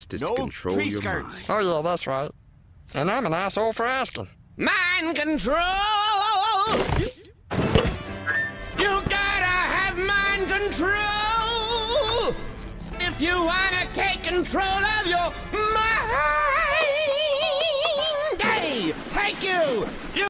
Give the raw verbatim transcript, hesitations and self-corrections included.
best is no to control tree your skirts. mind. Oh, yeah, that's right. And I'm an asshole for asking. Mind control! You gotta have mind control if you wanna take control of your mind. Hey, thank you. You